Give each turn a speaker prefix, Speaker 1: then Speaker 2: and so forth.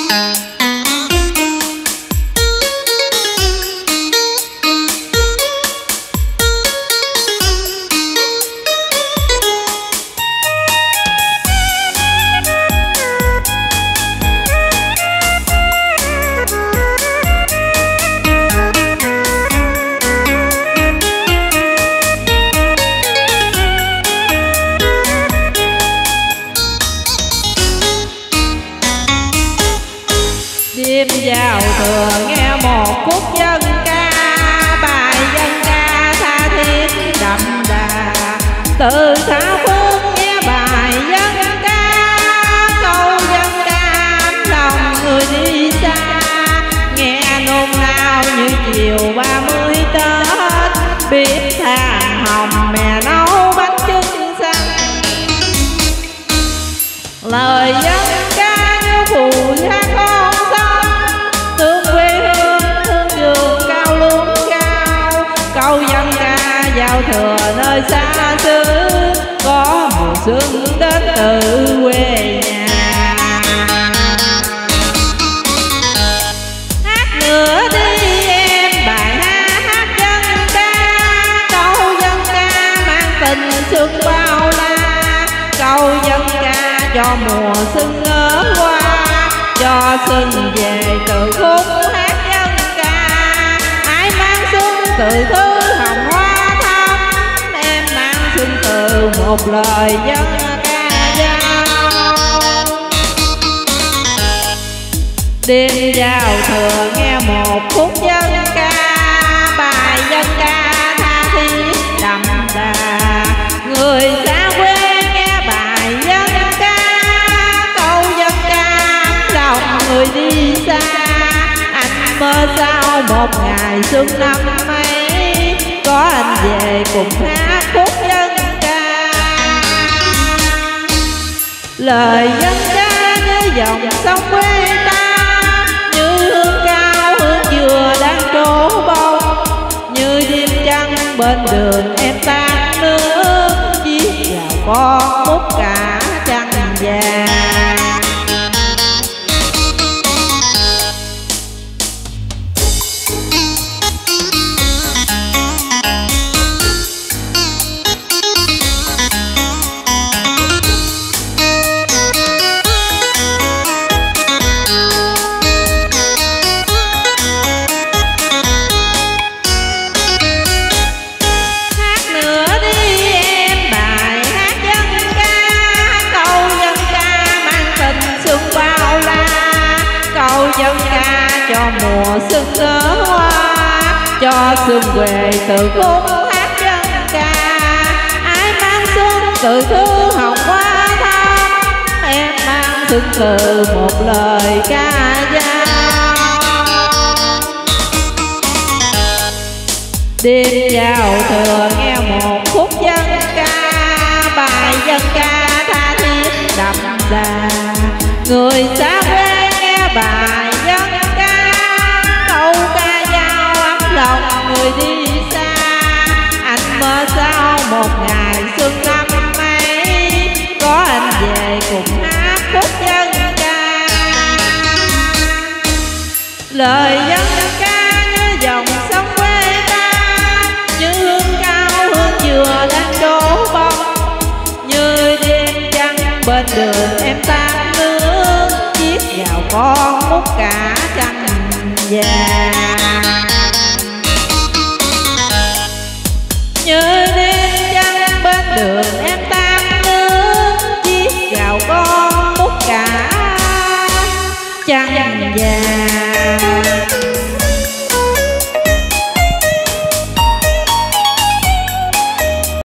Speaker 1: Đêm giao thừa nghe một khúc dân ca, bài dân ca tha thiết đậm đà. Từ xa phương nghe bài dân ca, câu dân ca ấm lòng người đi xa. Nghe nôn nao như chiều 30 Tết, biết than hồng mẹ nấu bánh trưng xanh. Lời dân ca như phù sa con sông, tương quê hương thương trường cao lún cao. Câu dân ca giao thừa nơi xa xứ, có mùa xuân đến từ quê nhà. Hát nữa đi em bài hát dân ca, câu dân ca mang tình xuân bao la. Câu dân ca cho mùa xuân ở qua, cho xuân về từ khúc hát dân ca. Ai mang xuân từ thứ hồng hoa thắm, em mang xuân từ một lời dân ca giao. Đêm giao thừa nghe một khúc dân ca, bài dân ca tha thiết đậm đà. Người xa quê nghe bài dân ca, câu dân ca ấm lòng người đi xa. Anh mơ sao một ngày xuân năm ấy, có anh về cùng hát khúc dân ca. Lời dân ca như dòng sông quê ta, như hương cao hương dừa đang trổ bông. Như đêm trăng bên đường em tan nước, viết vào con bút cả trăng vàng. Dân ca cho mùa xuân nở hoa, cho xuân về từ khúc hát dân ca. Ai mang xuân từ thứ hồng hoa thắm, em mang xuân từ một lời ca dao. Đêm giao thừa nghe một khúc dân ca, bài dân ca tha thiết đậm đà. Người xa quê nghe bài dân ca, câu ca dao ấm lòng người đi xa. Anh mơ sao một ngày xuân năm ấy, có anh về cùng hát khúc dân ca. Lời dân ca như dòng sông quê ta, như hương cao hương dừa đang đổ bông. Như đêm trăng bên đường em tan nước, viết vào con bút cả trăng vàng. Như đêm trăng bên đường em tan nước, viết vào con bút cả trăng vàng.